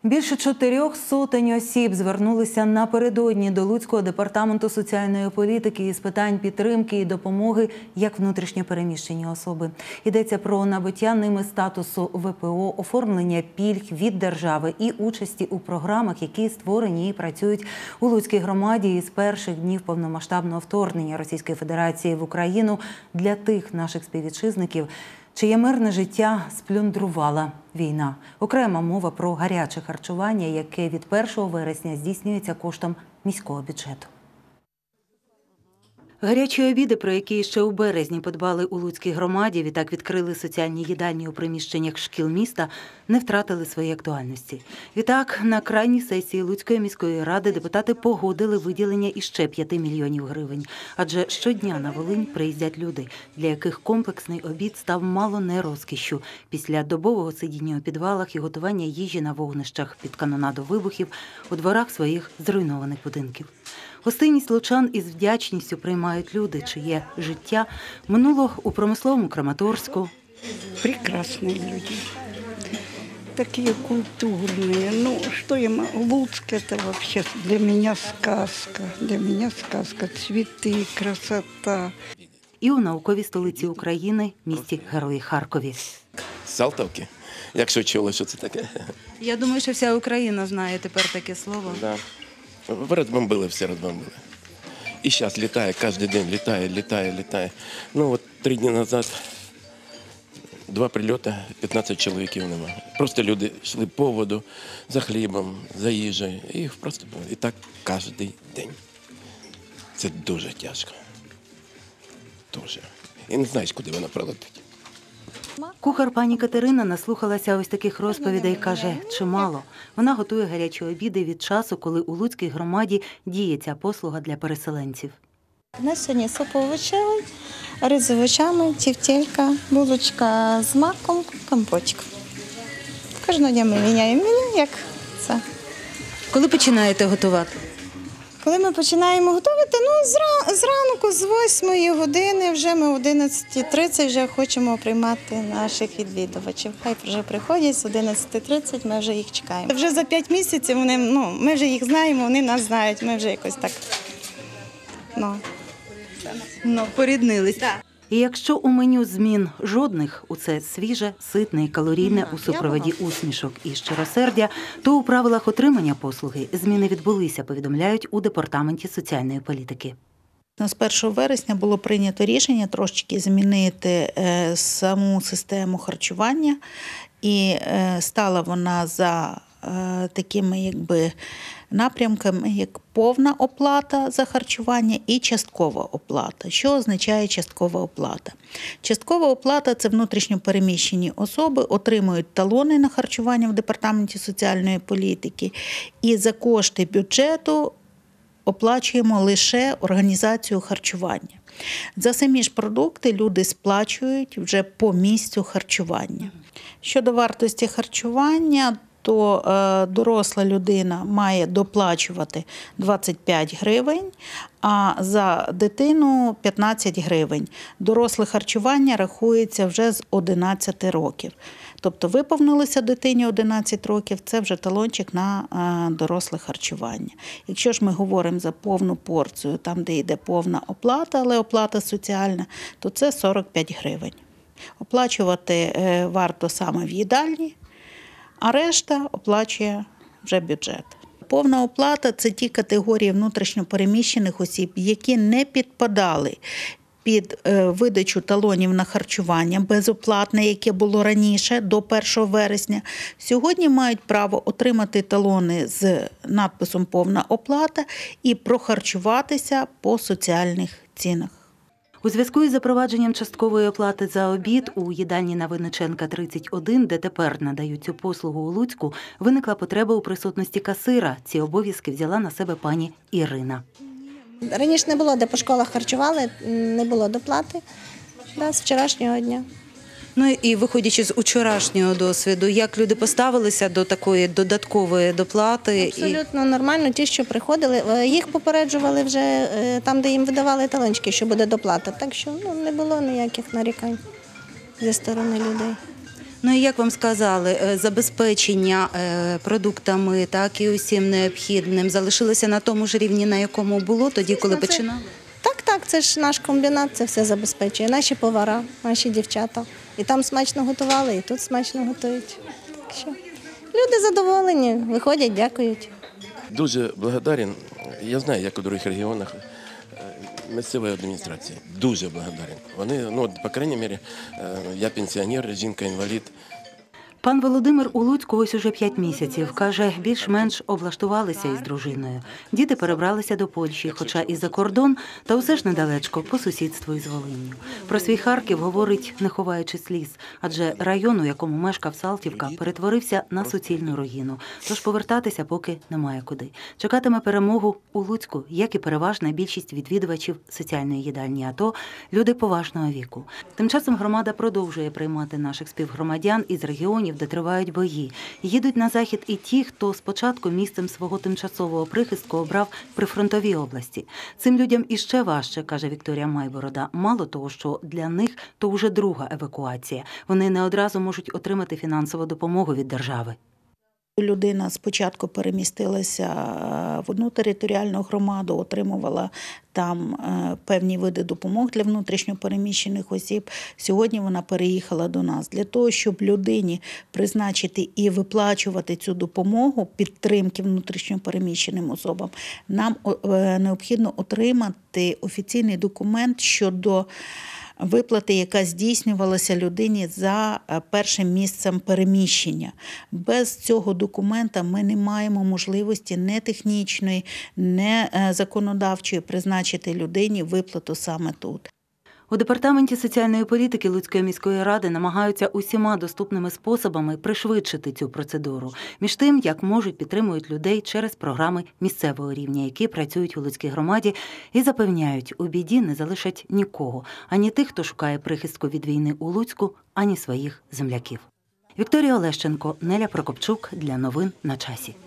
Більше 400 осіб звернулися напередодні до Луцького департаменту соціальної політики із питань підтримки і допомоги як внутрішньо переміщені особи. Йдеться про набуття ними статусу ВПО, оформлення пільг від держави і участі у програмах, які створені і працюють у Луцькій громаді із перших днів повномасштабного вторгнення Російської Федерації в Україну для тих наших співвітчизників, чиє мирне життя сплюндрувала війна. Окрема мова про гаряче харчування, яке від 1 вересня здійснюється коштом міського бюджету. Гарячі обіди, про які ще у березні подбали у Луцькій громаді, відтак відкрили соціальні їдальні у приміщеннях шкіл міста, не втратили своєї актуальності. Відтак, на крайній сесії Луцької міської ради депутати погодили виділення іще 5 мільйонів гривень. Адже щодня на Волинь приїздять люди, для яких комплексний обід став мало не розкішшю після добового сидіння у підвалах і готування їжі на вогнищах під канонаду вибухів у дворах своїх зруйнованих будинків. Гостинність лучан із вдячністю приймають люди, чиє життя минуло у промисловому Краматорську. Прекрасные люди, такие культурные. Ну, что я могу? Луцк – это вообще для меня сказка. Для меня сказка. Цветы, красота. І у науковій столиці України, місті Герої Харкові. Салтовки, якщо чули, що це таке. Я думаю, що вся Україна знає тепер таке слово. Да. Розбомбили, все розбомбили. І зараз літає, кожен день літає. Ну от 3 дні назад 2 прильоти, 15 чоловіків немає. Просто люди йшли по воду, за хлібом, за їжею. І їх просто було. І так кожен день. Це дуже тяжко. Дуже. І не знаєш, куди вона прилетить. Кухар пані Катерина наслухалася ось таких розповідей і каже, чимало. Вона готує гарячі обіди від часу, коли у Луцькій громаді діє ця послуга для переселенців. У нас сьогодні суп овочевий, рис з овочами, тівтелька, булочка з маком, компотик. Кожного дня ми міняємо меню, як це. Коли починаєте готувати? Коли ми починаємо готувати, зранку, з 8 години, вже ми о 11:30 вже хочемо приймати наших відвідувачів. Хай вже приходять з 11:30, ми вже їх чекаємо. Вже за 5 місяців ми вже їх знаємо, вони нас знають, ми вже якось так поріднились. Да. І якщо у меню змін жодних, у це свіже, ситне і калорійне у супроводі усмішок і щиросердя, то у правилах отримання послуги зміни відбулися, повідомляють у департаменті соціальної політики. З 1 вересня було прийнято рішення трошечки змінити саму систему харчування, і стала вона за такими напрямками, як повна оплата за харчування і часткова оплата. Що означає часткова оплата? Часткова оплата – це внутрішньо переміщені особи, отримують талони на харчування в департаменті соціальної політики, і за кошти бюджету оплачуємо лише організацію харчування. За самі ж продукти люди сплачують вже по місцю харчування. Щодо вартості харчування, то доросла людина має доплачувати 25 гривень, а за дитину 15 гривень. Доросле харчування рахується вже з 11 років. Тобто виповнилося дитині 11 років, це вже талончик на доросле харчування. Якщо ж ми говоримо за повну порцію, там де йде повна оплата, але оплата соціальна, то це 45 гривень. Оплачувати варто саме в їдальні, а решта оплачує вже бюджет. Повна оплата – це ті категорії внутрішньо переміщених осіб, які не підпадали під видачу талонів на харчування безоплатне, яке було раніше, до 1 вересня. Сьогодні мають право отримати талони з надписом «Повна оплата» і прохарчуватися по соціальних цінах. У зв'язку із запровадженням часткової оплати за обід у їдальні на Винниченка, 31, де тепер надають цю послугу у Луцьку, виникла потреба у присутності касира. Ці обов'язки взяла на себе пані Ірина. Раніше не було, де по школах харчували, не було доплати з вчорашнього дня. Ну і виходячи з вчорашнього досвіду, як люди поставилися до такої додаткової доплати? Абсолютно нормально. Ті, що приходили, їх попереджували вже там, де їм видавали талончики, що буде доплата. Так що не було ніяких нарікань зі сторони людей. Ну і як вам сказали, забезпечення продуктами, так і усім необхідним залишилося на тому ж рівні, на якому було тоді, коли починали? Так, це ж наш комбінат, це все забезпечує. Наші повара, наші дівчата. І там смачно готували, і тут смачно готують. Так що люди задоволені, виходять, дякують. Дуже благодарен. Я знаю, як у інших регіонах місцевої адміністрації. Дуже благодарен. Вони, ну, по крайній мірі, я пенсіонер, жінка-інвалід. Пан Володимир у Луцьку ось уже 5 місяців. Каже, більш-менш облаштувалися із дружиною. Діти перебралися до Польщі, хоча і за кордон, та усе ж недалечко, по сусідству із Волинню. Про свій Харків говорить, не ховаючи сліз. Адже район, у якому мешкав Салтівка, перетворився на суцільну руїну. Тож повертатися поки немає куди. Чекатиме перемогу у Луцьку, як і переважна більшість відвідувачів соціальної їдальні АТО, люди поважного віку. Тим часом громада продовжує приймати наших співгромадян із регіонів, де тривають бої. Їдуть на захід і ті, хто спочатку місцем свого тимчасового прихистку обрав прифронтові області. Цим людям іще важче, каже Вікторія Майборода. Мало того, що для них то вже друга евакуація. Вони не одразу можуть отримати фінансову допомогу від держави. Людина спочатку перемістилася в одну територіальну громаду, отримувала там певні види допомог для внутрішньопереміщених осіб. Сьогодні вона переїхала до нас. Для того, щоб людині призначити і виплачувати цю допомогу підтримки внутрішньопереміщеним особам, нам необхідно отримати офіційний документ щодо виплати, яка здійснювалася людині за першим місцем переміщення. Без цього документа ми не маємо можливості не технічної, не законодавчої призначити людині виплату саме тут. У Департаменті соціальної політики Луцької міської ради намагаються усіма доступними способами пришвидшити цю процедуру. Між тим, як можуть, підтримують людей через програми місцевого рівня, які працюють у Луцькій громаді і запевняють, у біді не залишать нікого, ані тих, хто шукає прихистку від війни у Луцьку, ані своїх земляків. Вікторія Олещенко, Неля Прокопчук для новин на часі.